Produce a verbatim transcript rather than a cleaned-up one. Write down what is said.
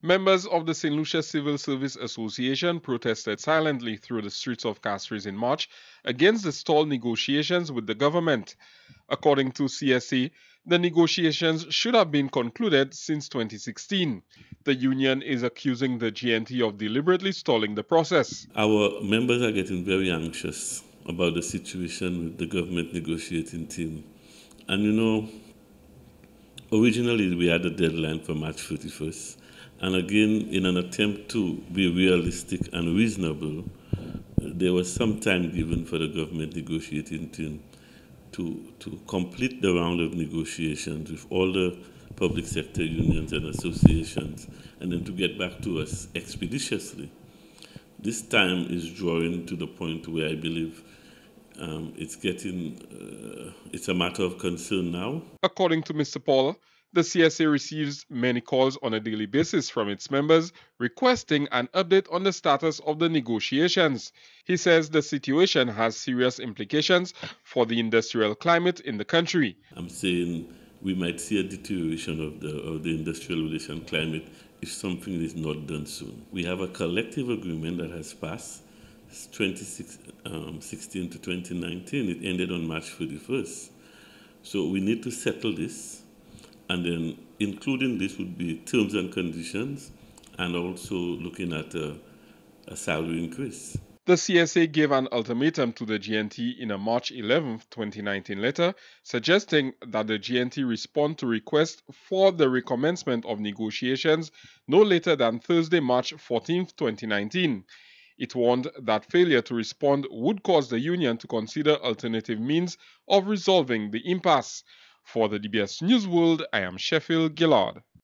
Members of the Saint Lucia Civil Service Association protested silently through the streets of Castries in March against the stalled negotiations with the government. According to C S A, the negotiations should have been concluded since twenty sixteen. The union is accusing the G N T of deliberately stalling the process. Our members are getting very anxious about the situation with the government negotiating team. And you know, originally we had a deadline for March thirty-first. And again, in an attempt to be realistic and reasonable, there was some time given for the government negotiating team to, to complete the round of negotiations with all the public sector unions and associations, and then to get back to us expeditiously. This time is drawing to the point where I believe um, it's getting, uh, it's a matter of concern now. According to Mister Paul, the C S A receives many calls on a daily basis from its members requesting an update on the status of the negotiations. He says the situation has serious implications for the industrial climate in the country. I'm saying we might see a deterioration of the, of the industrial relation climate if something is not done soon. We have a collective agreement that has passed twenty sixteen to twenty nineteen. It ended on March thirty-first. So we need to settle this. And then including this would be terms and conditions and also looking at a, a salary increase. The C S A gave an ultimatum to the G N T in a March eleventh, twenty nineteen letter, suggesting that the G N T respond to requests for the recommencement of negotiations no later than Thursday, March fourteenth, twenty nineteen. It warned that failure to respond would cause the union to consider alternative means of resolving the impasse. For the D B S News World, I am Sheffield Gillard.